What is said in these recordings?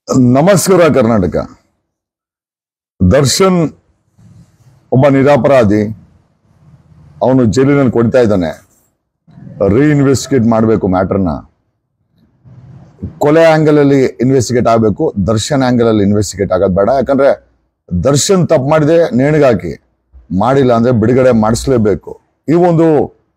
ನಮಸ್ಕಾರ ಕರ್ನಾಟಕ. ದರ್ಶನ್ ಒಬ್ಬ ನಿರಪರಾಧಿ, ಅವನು ಜೈಲಿನಲ್ಲಿ ಕೊಡ್ತಾ ಇದ್ದಾನೆ. ರೀಇನ್ವೆಸ್ಟಿಗೇಟ್ ಮಾಡಬೇಕು ಮ್ಯಾಟರ್ನ. ಕೊಲೆ ಆಂಗಲ್ ಅಲ್ಲಿ ಇನ್ವೆಸ್ಟಿಗೇಟ್ ಆಗಬೇಕು, ದರ್ಶನ್ ಆಂಗಲ್ ಅಲ್ಲಿ ಇನ್ವೆಸ್ಟಿಗೇಟ್ ಆಗೋದು ಬೇಡ. ಯಾಕಂದ್ರೆ ದರ್ಶನ್ ತಪ್ಪು ಮಾಡಿದೆ ನೇಣಿಗಾಕಿ, ಮಾಡಿಲ್ಲ ಅಂದ್ರೆ ಬಿಡುಗಡೆ ಮಾಡಿಸ್ಲೇಬೇಕು. ಈ ಒಂದು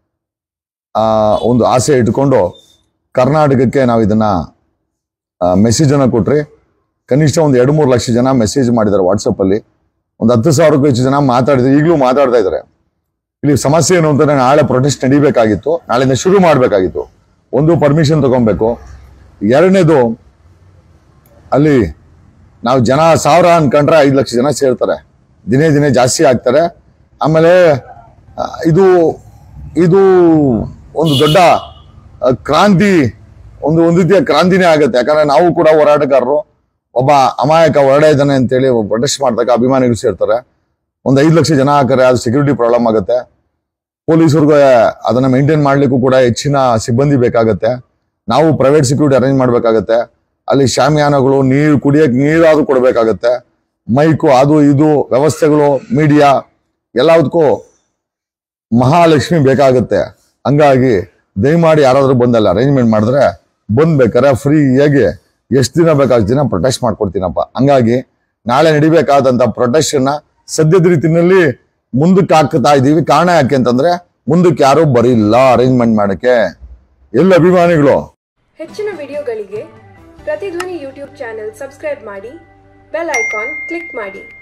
ಆಸೆ ಇಟ್ಕೊಂಡು ಕರ್ನಾಟಕಕ್ಕೆ ನಾವು ಇದನ್ನ ಮೆಸೇಜ್ ಅನ್ನ ಕೊಟ್ರಿ. ಕನಿಷ್ಠ ಒಂದು 2-3 ಲಕ್ಷ ಜನ ಮೆಸೇಜ್ ಮಾಡಿದ್ದಾರೆ ವಾಟ್ಸಪ್ ಅಲ್ಲಿ. ಒಂದು 10,000ಕ್ಕೂ ಹೆಚ್ಚು ಜನ ಮಾತಾಡಿದ್ರು, ಈಗಲೂ ಮಾತಾಡ್ತಾ ಇದ್ದಾರೆ. ಇಲ್ಲಿ ಸಮಸ್ಯೆ ಏನು ಅಂತ, ನಾಳೆ ಪ್ರೊಟೆಸ್ಟ್ ನಡಿಬೇಕಾಗಿತ್ತು, ನಾಳೆಯಿಂದ ಶುರು ಮಾಡಬೇಕಾಗಿತ್ತು. ಒಂದು ಪರ್ಮಿಷನ್ ತಗೊಬೇಕು, ಎರಡನೇದು ಅಲ್ಲಿ ನಾವು ಜನ 1000 ಅನ್ಕೊಂಡ್ರೆ 5 ಲಕ್ಷ ಜನ ಸೇರ್ತಾರೆ, ದಿನೇ ದಿನೇ ಜಾಸ್ತಿ ಆಗ್ತಾರೆ. ಆಮೇಲೆ ಇದು ಇದು ಒಂದು ದೊಡ್ಡ ಕ್ರಾಂತಿ, ಒಂದು ರೀತಿಯ ಕ್ರಾಂತಿನೇ ಆಗುತ್ತೆ. ಯಾಕಂದ್ರೆ ನಾವು ಕೂಡ ಹೋರಾಟಗಾರರು, ಒಬ್ಬ ಅಮಾಯಕ ಹೊರಡೆ ಇದ್ದಾನೆ ಅಂತೇಳಿ ಪ್ರೊಟೆಸ್ಟ್ ಮಾಡಿದಾಗ ಅಭಿಮಾನಿಗಳು ಸೇರ್ತಾರೆ. ಒಂದು 5 ಲಕ್ಷ ಜನ ಹಾಕರೆ ಅದು ಸೆಕ್ಯೂರಿಟಿ ಪ್ರಾಬ್ಲಮ್ ಆಗುತ್ತೆ. ಪೊಲೀಸರಿಗೆ ಅದನ್ನ ಮೇಂಟೈನ್ ಮಾಡ್ಲಿಕ್ಕೂ ಕೂಡ ಹೆಚ್ಚಿನ ಸಿಬ್ಬಂದಿ ಬೇಕಾಗತ್ತೆ. ನಾವು ಪ್ರೈವೇಟ್ ಸೆಕ್ಯೂರಿಟಿ ಅರೇಂಜ್ ಮಾಡ್ಬೇಕಾಗತ್ತೆ. ಅಲ್ಲಿ ಶಾಮಿಯಾನಗಳು, ನೀರು ಕುಡಿಯಕ್ಕೆ ನೀರಾದ್ರೂ ಕೊಡ್ಬೇಕಾಗತ್ತೆ, ಮೈಕು, ಅದು ಇದು ವ್ಯವಸ್ಥೆಗಳು, ಮೀಡಿಯಾ ಎಲ್ಲದಕ್ಕೂ ಮಹಾಲಕ್ಷ್ಮಿ ಬೇಕಾಗುತ್ತೆ. ಹಂಗಾಗಿ ದಯಮಾಡಿ ಯಾರಾದ್ರೂ ಬಂದಲ್ಲಿ ಅರೇಂಜ್ಮೆಂಟ್ ಮಾಡಿದ್ರೆ ಬಂದ್ಬೇಕಾರೆ ಫ್ರೀಯಾಗಿ ಎಷ್ಟು ದಿನ ಬೇಕಾದ ದಿನ ಪ್ರೊಟೆಸ್ಟ್ ಮಾಡ್ಕೊಡ್ತೀನಪ್ಪ. ಹಂಗಾಗಿ ನಾಳೆ ನಡಿಬೇಕಾದಂತ ಪ್ರೊಟೆಸ್ಟ್ ಅನ್ನ ಸದ್ಯದ ರೀತಿಯಲ್ಲಿ ಮುಂದಕ್ಕೆ ಹಾಕ್ತಾ ಇದೀವಿ. ಕಾರಣ ಯಾಕೆ ಅಂತಂದ್ರೆ ಮುಂದಕ್ಕೆ ಯಾರು ಬರಿಲ್ಲ ಅರೇಂಜ್ಮೆಂಟ್ ಮಾಡಕ್ಕೆ. ಎಲ್ಲ ಅಭಿಮಾನಿಗಳು ಹೆಚ್ಚಿನ ವಿಡಿಯೋಗಳಿಗೆ ಪ್ರತಿಧ್ವನಿ ಯೂಟ್ಯೂಬ್ ಚಾನೆಲ್ ಸಬ್ಸ್ಕ್ರೈಬ್ ಮಾಡಿ, ಬೆಲ್ ಐಕಾನ್ ಕ್ಲಿಕ್ ಮಾಡಿ.